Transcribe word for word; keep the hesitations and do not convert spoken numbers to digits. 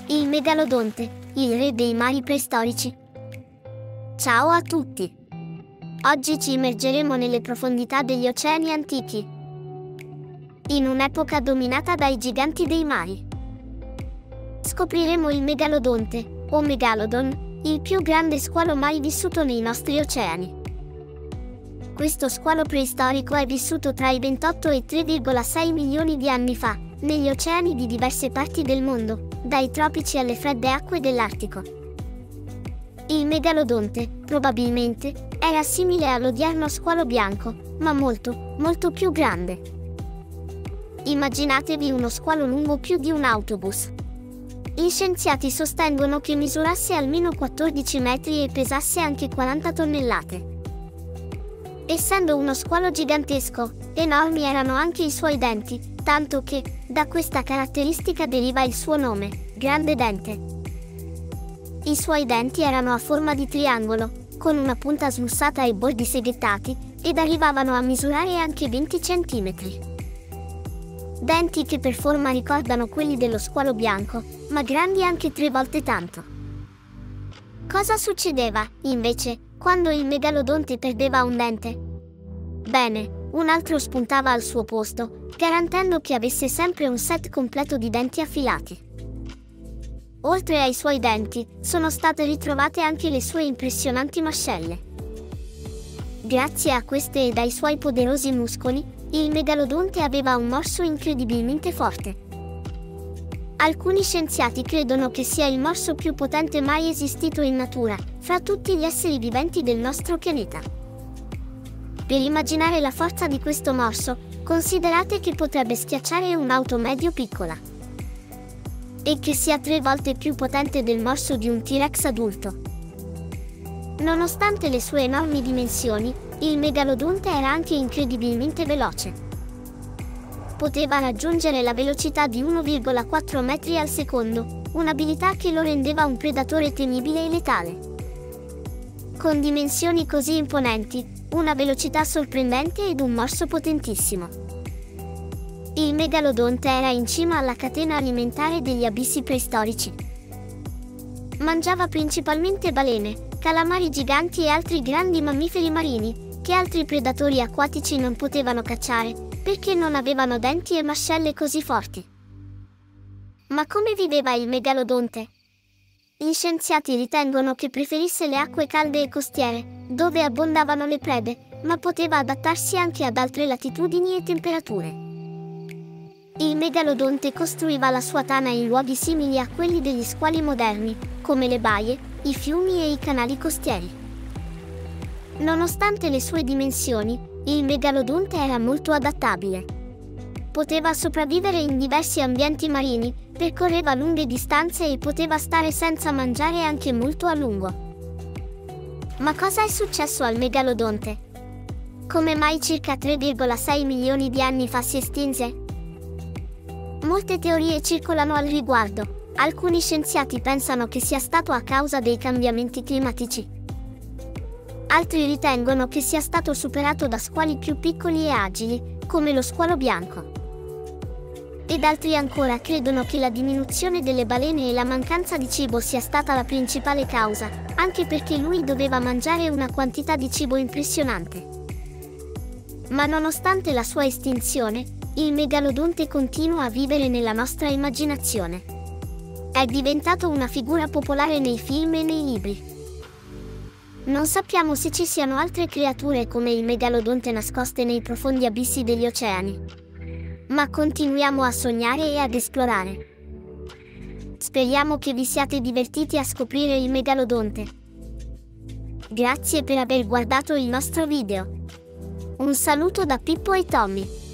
Il megalodonte, il re dei mari preistorici. Ciao a tutti! Oggi ci immergeremo nelle profondità degli oceani antichi, in un'epoca dominata dai giganti dei mari. Scopriremo il megalodonte, o megalodon, il più grande squalo mai vissuto nei nostri oceani. Questo squalo preistorico è vissuto tra i ventotto e i tre virgola sei milioni di anni fa, negli oceani di diverse parti del mondo, dai tropici alle fredde acque dell'Artico. Il megalodonte, probabilmente, era simile all'odierno squalo bianco, ma molto, molto più grande. Immaginatevi uno squalo lungo più di un autobus. Gli scienziati sostengono che misurasse almeno quattordici metri e pesasse anche quaranta tonnellate. Essendo uno squalo gigantesco, enormi erano anche i suoi denti, tanto che, da questa caratteristica deriva il suo nome, grande dente. I suoi denti erano a forma di triangolo, con una punta smussata e bordi seghettati, ed arrivavano a misurare anche venti centimetri. Denti che per forma ricordano quelli dello squalo bianco, ma grandi anche tre volte tanto. Cosa succedeva, invece, quando il megalodonte perdeva un dente? Bene, un altro spuntava al suo posto, garantendo che avesse sempre un set completo di denti affilati. Oltre ai suoi denti, sono state ritrovate anche le sue impressionanti mascelle. Grazie a queste ed ai suoi poderosi muscoli, il megalodonte aveva un morso incredibilmente forte. Alcuni scienziati credono che sia il morso più potente mai esistito in natura, fra tutti gli esseri viventi del nostro pianeta. Per immaginare la forza di questo morso, considerate che potrebbe schiacciare un'auto medio piccola. E che sia tre volte più potente del morso di un T-Rex adulto. Nonostante le sue enormi dimensioni, il megalodonte era anche incredibilmente veloce. Poteva raggiungere la velocità di uno virgola quattro metri al secondo, un'abilità che lo rendeva un predatore temibile e letale. Con dimensioni così imponenti, una velocità sorprendente ed un morso potentissimo. Il megalodonte era in cima alla catena alimentare degli abissi preistorici. Mangiava principalmente balene, calamari giganti e altri grandi mammiferi marini, che altri predatori acquatici non potevano cacciare, perché non avevano denti e mascelle così forti. Ma come viveva il megalodonte? Gli scienziati ritengono che preferisse le acque calde e costiere, dove abbondavano le prede, ma poteva adattarsi anche ad altre latitudini e temperature. Il megalodonte costruiva la sua tana in luoghi simili a quelli degli squali moderni, come le baie, i fiumi e i canali costieri. Nonostante le sue dimensioni, il megalodonte era molto adattabile. Poteva sopravvivere in diversi ambienti marini, percorreva lunghe distanze e poteva stare senza mangiare anche molto a lungo. Ma cosa è successo al megalodonte? Come mai circa tre virgola sei milioni di anni fa si estinse? Molte teorie circolano al riguardo. Alcuni scienziati pensano che sia stato a causa dei cambiamenti climatici. Altri ritengono che sia stato superato da squali più piccoli e agili, come lo squalo bianco. Ed altri ancora credono che la diminuzione delle balene e la mancanza di cibo sia stata la principale causa, anche perché lui doveva mangiare una quantità di cibo impressionante. Ma nonostante la sua estinzione, il megalodonte continua a vivere nella nostra immaginazione. È diventato una figura popolare nei film e nei libri. Non sappiamo se ci siano altre creature come il megalodonte nascoste nei profondi abissi degli oceani. Ma continuiamo a sognare e ad esplorare. Speriamo che vi siate divertiti a scoprire il megalodonte. Grazie per aver guardato il nostro video. Un saluto da Pippo e Tommy.